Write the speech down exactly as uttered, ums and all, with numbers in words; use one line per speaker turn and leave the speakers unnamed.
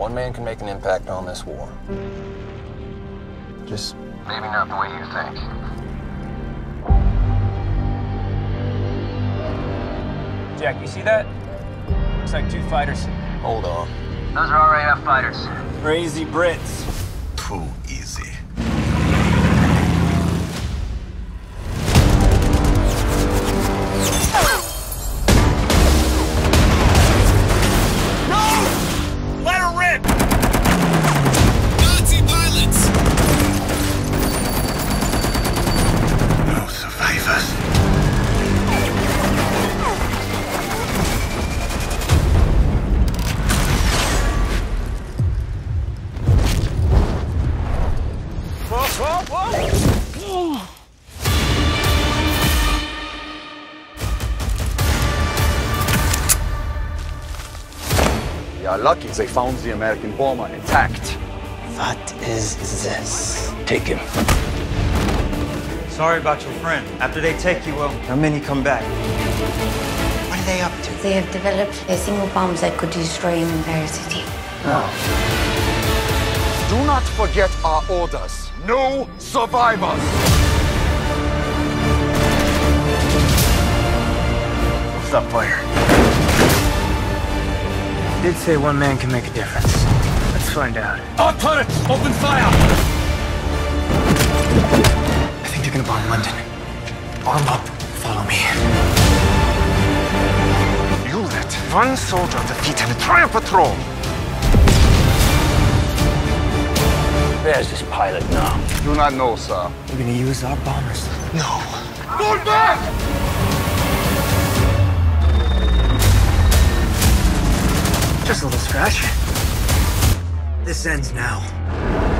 One man can make an impact on this war. Just maybe not the way you think.
Jack, you see that? Looks like two fighters.
Hold on.
Those are R A F fighters.
Crazy Brits.
Too easy.
You're lucky they found the American bomber intact.
What is this? Take him.
Sorry about your friend. After they take you, well, how many come back?
What are they up to?
They have developed a single bomb that could destroy an entire city.
Oh.
Do not forget our orders. No survivors.
Stop fire.
Did say one man can make a difference. Let's find out.
Our turrets! Open fire!
I think they're gonna bomb London. Arm up. Follow me.
You let one soldier defeat an entire patrol.
Where's this pilot now?
Do not know, sir.
We're gonna use our bombers.
No. Fall back!
Just a little scratch. This ends now.